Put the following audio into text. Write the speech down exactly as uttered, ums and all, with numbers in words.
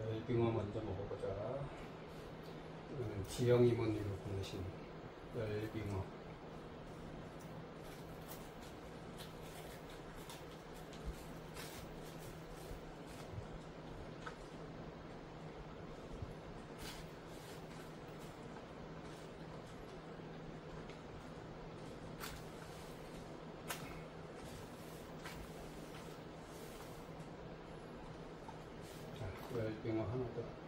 열빙어 먼저 먹어보자. 이거는 지영 이모님이 보내신 열빙어. 자, 열빙어 하나 더.